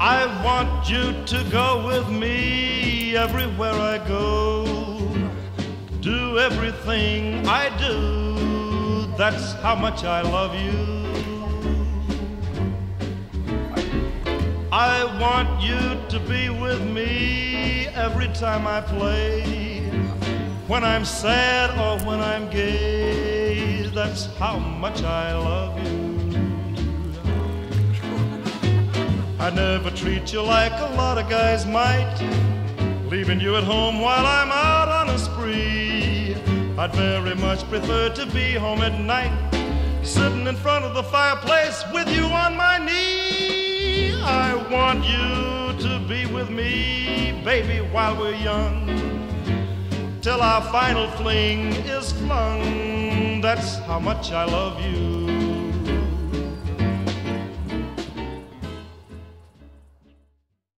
I want you to go with me everywhere I go. Do everything I do, that's how much I love you. I want you to be with me every time I play. When I'm sad or when I'm gay, that's how much I love you. I never treat you like a lot of guys might, leaving you at home while I'm out on a spree. I'd very much prefer to be home at night, sitting in front of the fireplace with you on my knee. I want you to be with me, baby, while we're young, till our final fling is flung. That's how much I love you.